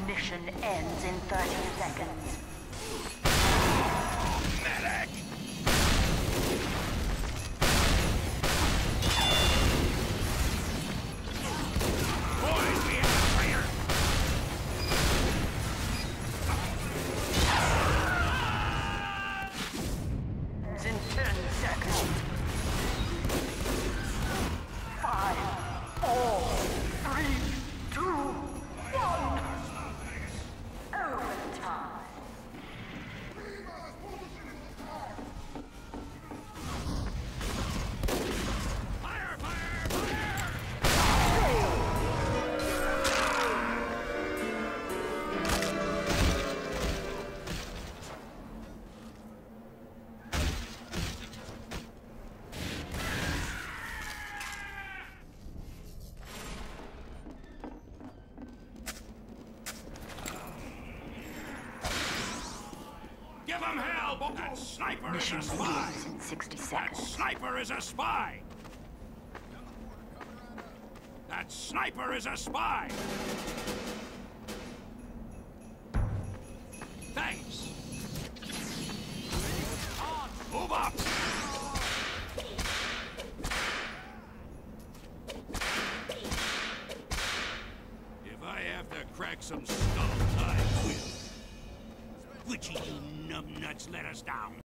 Mission ends in 30 seconds. Medic! Boys, we have a traitor! Ends in 10 seconds. 5, 4, 3, 2, 1. Overtime. Give him hell, boy! That sniper Mission is a spy! begins in 60 That seconds. sniper is a spy! That sniper is a spy! Thanks! Move up! If I have to crack some skulls, I will. Which of you numbnuts let us down?